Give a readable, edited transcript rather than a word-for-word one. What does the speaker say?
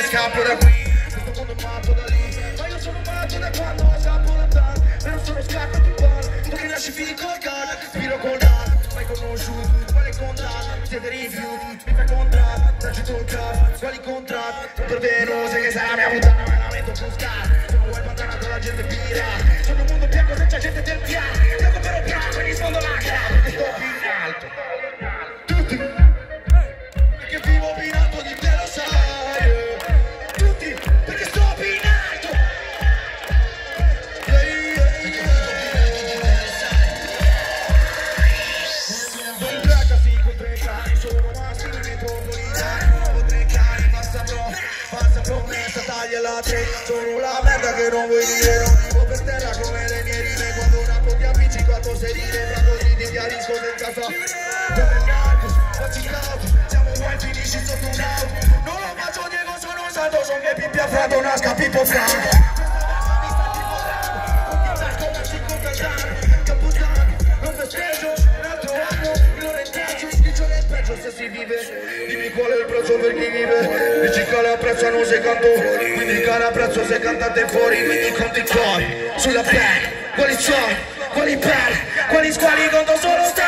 scappo da qui, questo mondo è matto da lì. Ma io sono matto da quando scappo lontano, e non sono scappo di palo. Tu che nasci fili col car, spiro col dad, mai conosciuto, quale contatto, siete rifiuti, mi fai contratto, tragitto il capo, quali contratti, per venose che sarà mia puttana, ma lamento buscare, sono vuoi bandanato la gente pira, sono un mondo bianco senza gente del piano, gioco per operato e rispondo la cara, perché sto più in alto, tutti, perché vivo più in alto di te lo sai, tutti, perché sto più in alto, non trattasi con 3 cani, sono massimi metropolitani, nuovo 3 cani, passa promessa, taglia la 3, sono la merda che non vuoi dire, non vivo per terra come le mie rime, quando rapo ti appiccico a possedere, fra così ti chiarisco senza so, come il narcos, facci cauto, siamo qua e finisci sotto un auto, non lo faccio Diego, sono un santo, son che Pippi ha fatto nasca Pippo Franco. Se si vive, dimmi qual è il prezzo per chi vive. Dici che l'apprezzano se canto, quindi cara apprezzo se cantate fuori, quindi conti i cuori sulla pelle, quali sono, quali per, quali squali conto solo